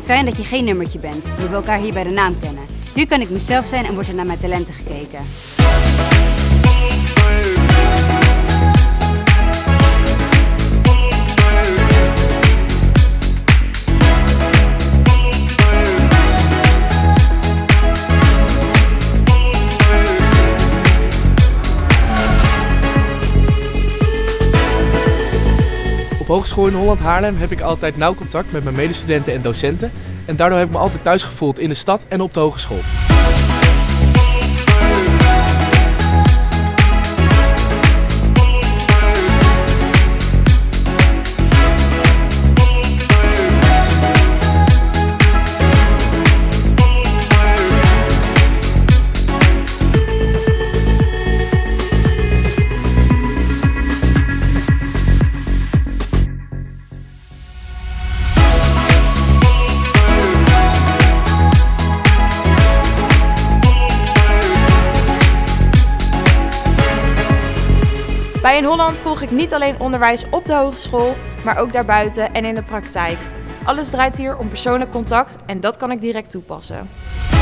fijn dat je geen nummertje bent, nu we elkaar hier bij de naam kennen. Hier kan ik mezelf zijn en wordt er naar mijn talenten gekeken. Op Hogeschool in Holland Haarlem heb ik altijd nauw contact met mijn medestudenten en docenten. En daardoor heb ik me altijd thuis gevoeld in de stad en op de hogeschool. Bij In Holland volg ik niet alleen onderwijs op de hogeschool, maar ook daarbuiten en in de praktijk. Alles draait hier om persoonlijk contact en dat kan ik direct toepassen.